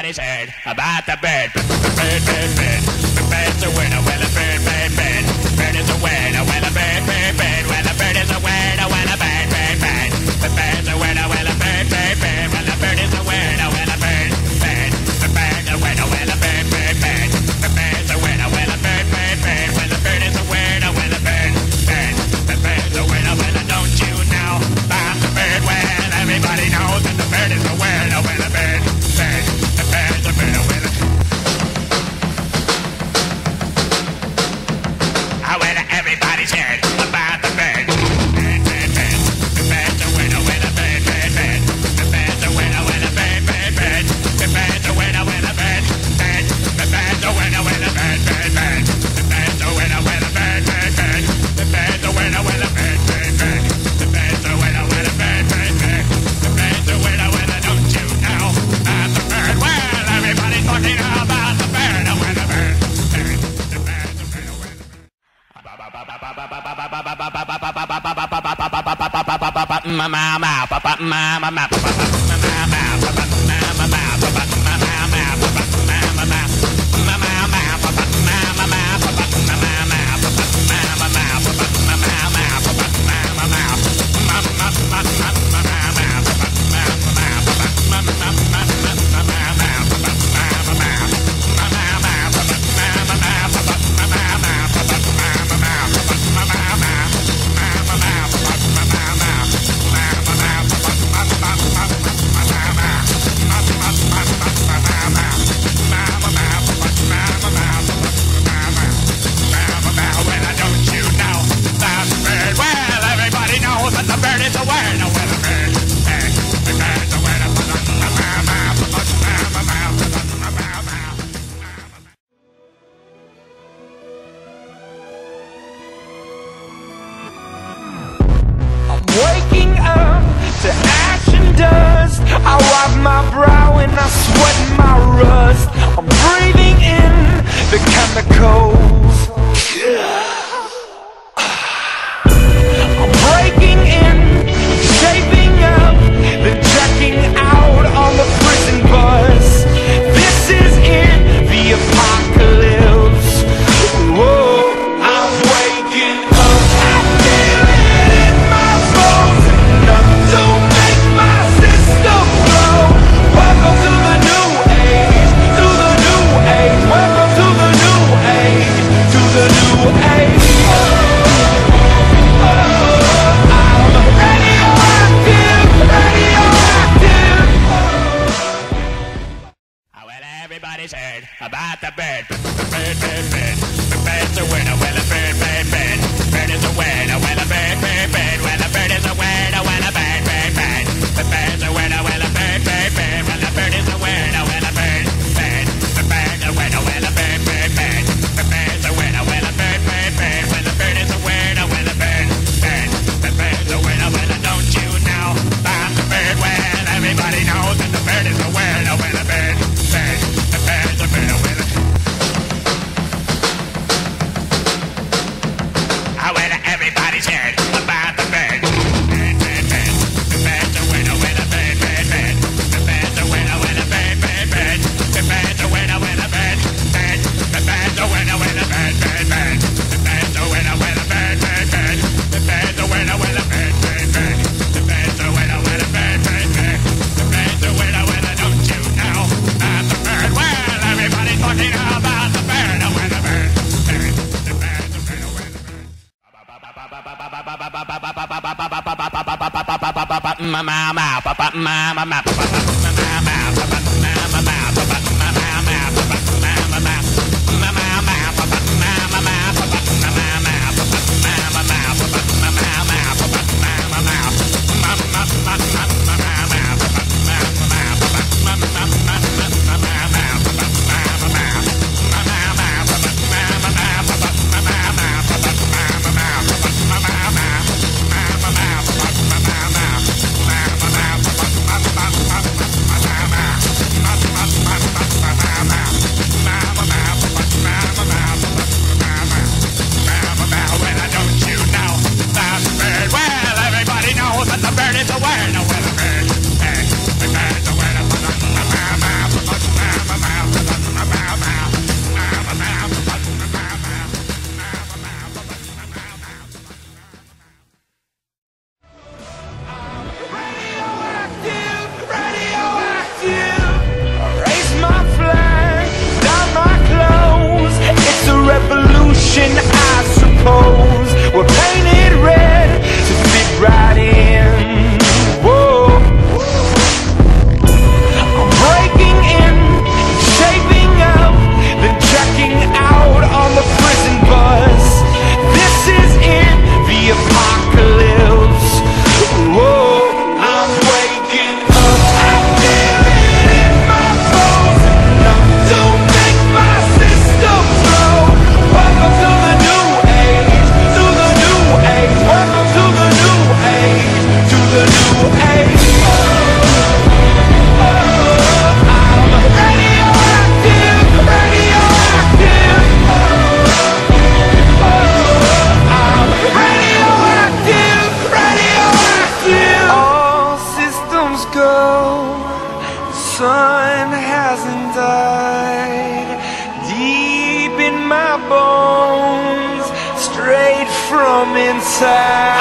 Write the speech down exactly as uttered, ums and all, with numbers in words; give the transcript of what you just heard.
Everybody's heard about the bird. Bird, bird, bird. The bird's a winner. Well, a bird, bird, bird. Bird is a winner. Well, a bird, bird, bird. Well, a bird is a winner. Well, a bird, bird, bird. The bird's a winner. Well, a bird, bird, bird. Well, a bird is a winner. Well, a bird, bird. The bird's a winner. Well, a bird, bird, bird. The bird's a winner. Well, a bird, bird, bird. Well, a bird is a winner. Well, a bird, bird. The bird's a winner. Well, don't you know about the bird? Well, everybody knows that the bird is a winner. Well, a bird, bird. The bird's a winner. Well, I well, everybody's heard about the bird. Bird, bird, bird. The bird's a winner. Well, a bird, bird, bird. The bird's a winner. Well, a bird, bird, bird. The bird's a winner. Well, a bird, bird. The bird's a winner. Well, a bird, bird, bird. The bird's a winner. Well, a bird, bird, bird. The bird's a winner. Well, a bird, bird, bird. The bird's a winner. Well, a bird, bird, bird. The bird's a winner. Well, don't you know about the bird? Well, everybody's talking about the bird. Well, the bird, bird. The bird's a winner. Well, waking up to ash and dust. I wipe my brow and I sweat my rust. I'm breathing in the chemicals. I'm breaking in, shaping up, then checking out on the prison bus. This is it, the apocalypse. Whoa, I'm waking up. I feel it in my bones, enough to make my system blow. Welcome to the new age, to the new age. Welcome to the new age, to the new age. Oh, I'm radioactive, radioactive. oh, well, everybody's heard about the bird. Bird, bird, bird. The bird's a winner. Well, a bird, bird, bird. Bird is a winner. Well, a bird, bird, bird. Well, a bird is a winner. Well, a bird, bird, bird. The bird's a winner. Well, a bird, bird, bird. Well, a bird is a winner. Well, a bird, bird. The bird's a winner. Well, a bird, bird, bird. The bird's a winner. Well, a bird, bird, bird. Well, a bird is a winner. Well, a bird, bird. The bird's a winner. Well, don't you know about the bird? Well, everybody knows that the bird is a winner. Well, a bird, bird. The bird's a winner. Well, oh, well, everybody's heard about the bird. Bird, bird, bird. The bird's a winner. Well, a bird, bird, bird. The bird's a winner. Well, a bird, bird, bird. The bird's a winner. Well, a bird, bird. The bird's a winner. Well, a bird, bird, bird. The bird's a winner. Well, a bird, bird, bird. The bird's a winner. Well, a bird, bird, bird. The bird's a winner. Well, a bird, bird, bird. The bird's a winner. Well, don't you know about the bird? Well, everybody's talking about the bird. Well, the bird, bird. The bird's a winner. Well, the bird. from inside.